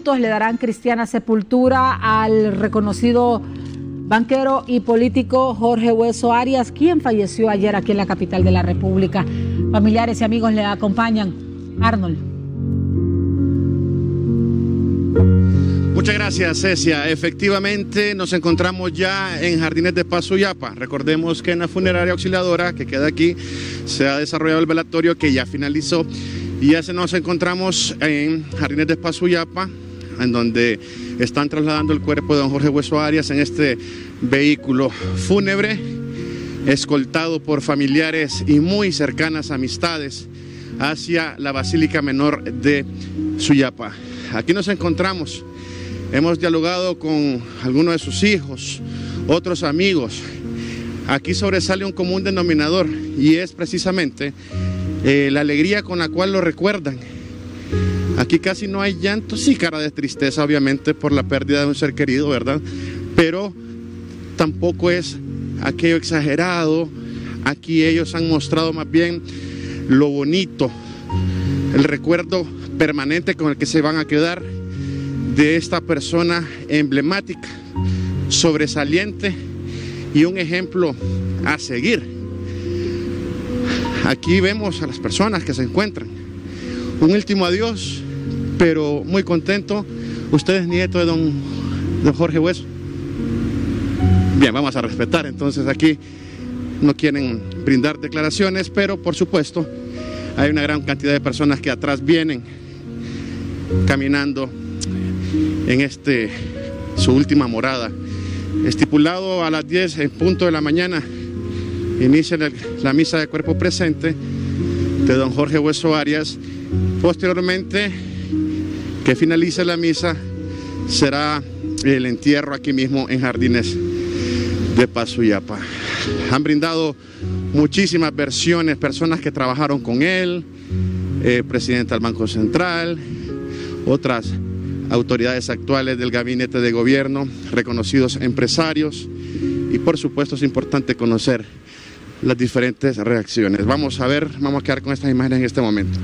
minutos le darán cristiana sepultura al reconocido banquero y político Jorge Hueso Arias, quien falleció ayer aquí en la capital de la República. Familiares y amigos le acompañan. Arnold. Muchas gracias, Cecia. Efectivamente, nos encontramos ya en Jardines de Paz, Suyapa. Recordemos que en la funeraria auxiliadora que queda aquí se ha desarrollado el velatorio que ya finalizó. Y ya nos encontramos en Jardines de Paz, Suyapa, en donde están trasladando el cuerpo de don Jorge Hueso Arias en este vehículo fúnebre, escoltado por familiares y muy cercanas amistades hacia la Basílica Menor de Suyapa. Aquí nos encontramos, hemos dialogado con algunos de sus hijos, otros amigos. Aquí sobresale un común denominador y es precisamente la alegría con la cual lo recuerdan. Aquí casi no hay llanto, sí cara de tristeza obviamente por la pérdida de un ser querido, ¿verdad? Pero tampoco es aquello exagerado. Aquí ellos han mostrado más bien lo bonito, el recuerdo permanente con el que se van a quedar de esta persona emblemática, sobresaliente y un ejemplo a seguir. Aquí vemos a las personas que se encuentran. Un último adiós, pero muy contento. Usted es nieto de don Jorge Hueso. Bien, vamos a respetar. Entonces aquí no quieren brindar declaraciones, pero por supuesto hay una gran cantidad de personas que atrás vienen caminando en su última morada. Estipulado a las 10 en punto de la mañana, inicia la misa de cuerpo presente de don Jorge Hueso Arias. Posteriormente, que finalice la misa, será el entierro aquí mismo en Jardines de Paz, Suyapa. Han brindado muchísimas versiones, personas que trabajaron con él, presidente del Banco Central, otras autoridades actuales del gabinete de gobierno, reconocidos empresarios, y por supuesto es importante conocer las diferentes reacciones. Vamos a quedar con estas imágenes en este momento.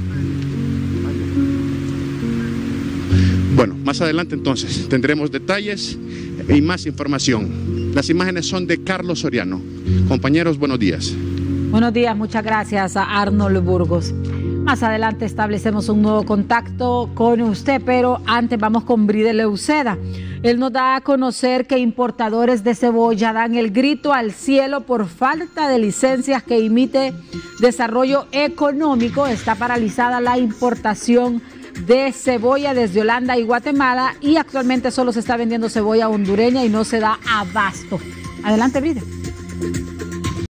Bueno, más adelante entonces tendremos detalles y más información. Las imágenes son de Carlos Soriano. Compañeros, buenos días. Buenos días, muchas gracias a Arnold Burgos. Más adelante establecemos un nuevo contacto con usted, pero antes vamos con Bridel Uceda. Él nos da a conocer que importadores de cebolla dan el grito al cielo por falta de licencias que emite Desarrollo Económico. Está paralizada la importación de cebolla desde Holanda y Guatemala y actualmente solo se está vendiendo cebolla hondureña y no se da abasto. Adelante, Bridel.